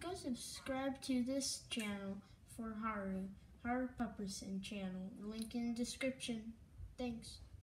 go subscribe to this channel for Haru puppersin channel. Link in the description. Thanks.